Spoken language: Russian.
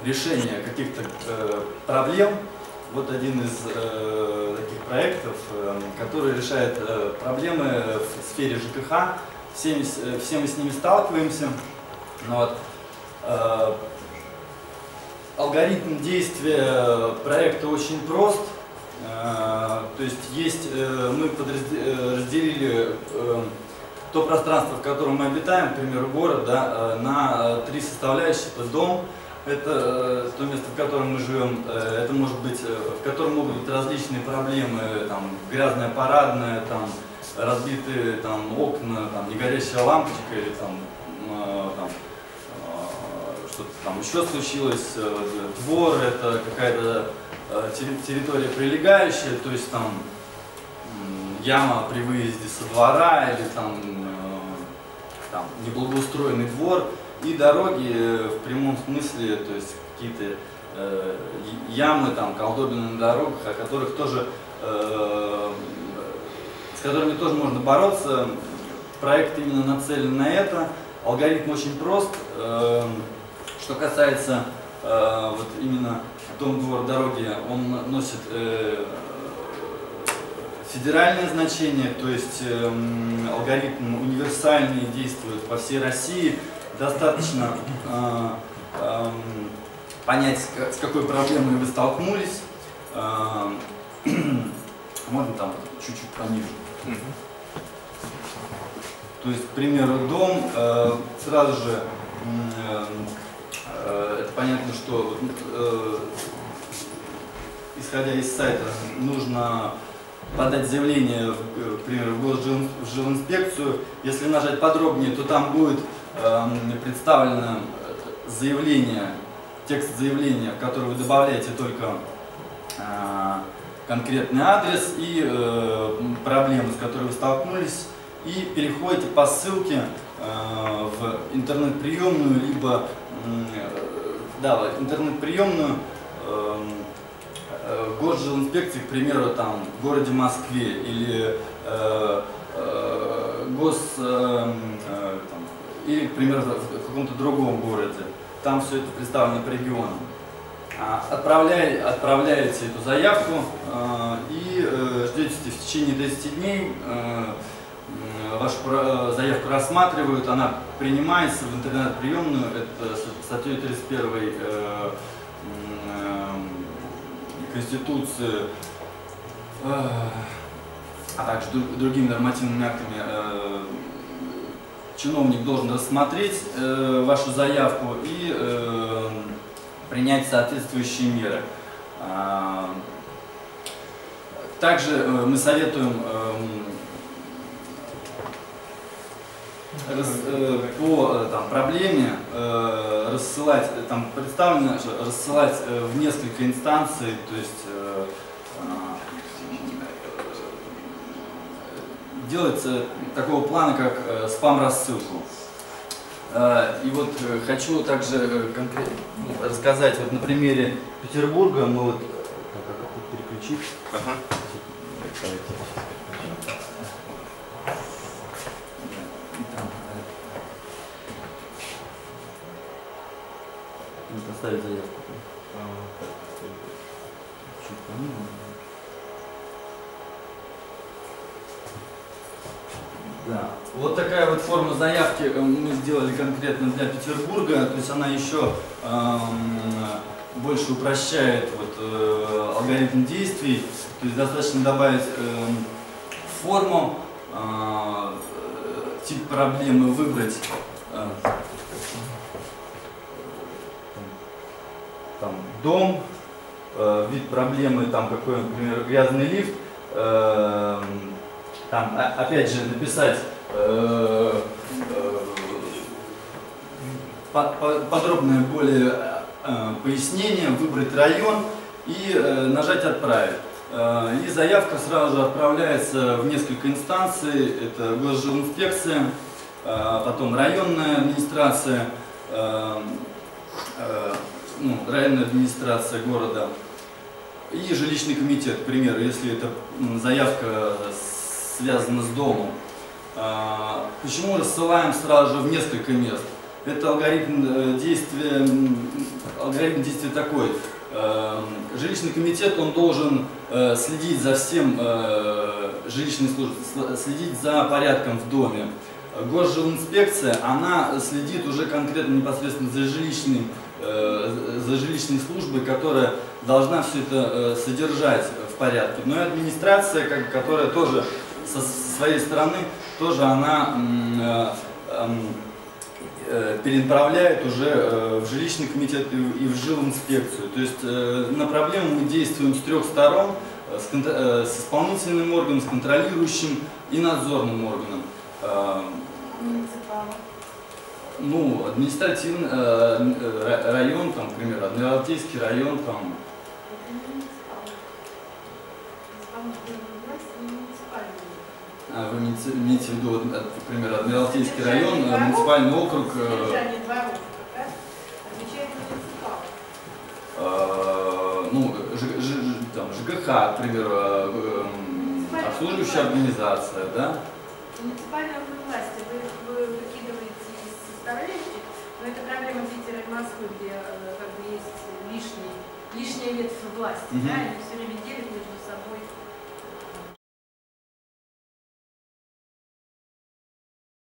решения каких-то проблем. Вот один из таких проектов, который решает проблемы в сфере ЖКХ. Все мы с ними сталкиваемся. Вот. Алгоритм действия проекта очень прост. То есть мы разделили то пространство, в котором мы обитаем, к примеру, город, да, на три составляющие. Это дом, это то место, в котором мы живем, это может быть, в котором могут быть различные проблемы, там, грязная парадная, там, разбитые там, окна, там, негорящая лампочка или там, что-то там еще случилось, двор, это какая-то территория прилегающая, то есть там яма при выезде со двора или там неблагоустроенный двор, и дороги в прямом смысле, то есть какие-то ямы, там, колдобины на дорогах, с которыми тоже можно бороться. Проект именно нацелен на это. Алгоритм очень прост. Что касается вот именно дом, двор, дороги, он носит федеральное значение, то есть алгоритм универсальный, действует по всей России. Достаточно понять, с какой проблемой вы столкнулись. Можно там чуть-чуть пониже. То есть, к примеру, дом, сразу же это понятно, что исходя из сайта нужно подать заявление, к примеру, в жилинспекцию. Если нажать подробнее, то там будет представлено заявление, текст заявления, в который вы добавляете только конкретный адрес и проблемы, с которыми вы столкнулись, и переходите по ссылке в интернет-приемную, либо в интернет-приемную госжилинспекции, к примеру, там, в городе Москве, или или, к примеру, в каком-то другом городе. Там все это представлено по регионам. Отправляете эту заявку и ждете в течение 10 дней. Вашу заявку рассматривают, она принимается в интернет-приемную, это статьей 31 Конституции, а также другими нормативными актами. Чиновник должен рассмотреть вашу заявку и принять соответствующие меры. Также мы советуем по проблеме рассылать, там представлено, что рассылать в несколько инстанций, то есть делается такого плана, как спам-рассылку. И вот хочу также конкретно рассказать вот на примере Петербурга. Мы вот как переключить. Поставить заявку. Чуть пониже. Да. Вот такая вот форма заявки мы сделали конкретно для Петербурга. То есть она еще больше упрощает вот, алгоритм действий. То есть достаточно добавить форму, тип проблемы выбрать. Там, дом, вид проблемы, там какой, например, грязный лифт, там, опять же, написать подробное более пояснение, выбрать район и нажать «Отправить». И заявка сразу же отправляется в несколько инстанций, это госжилинспекция, потом районная администрация, районная администрация города и жилищный комитет, к примеру, если эта заявка связана с домом. Почему рассылаем сразу же в несколько мест? Это алгоритм действия такой. Жилищный комитет, он должен следить за всем, жилищной службой, следить за порядком в доме. Госжилинспекция, она следит уже конкретно непосредственно за жилищной службой, которая должна все это содержать в порядке. Но и администрация, которая тоже со своей стороны, тоже она перенаправляет уже в жилищный комитет и в жилинспекцию. То есть на проблему мы действуем с трех сторон: с исполнительным органом, с контролирующим и надзорным органом. Ну, административный район, там, к примеру, Адмиралтейский район, там. Вы имеете в виду, например, Адмиралтейский район, муниципальный округ. Ну, там, ЖКХ, к примеру, обслуживающая организация, да? Муниципальные власти, вы выкидываете из составляющих, но это проблема Питера и Москвы, где как бы есть лишняя ветвь власти, да, они все время делят между собой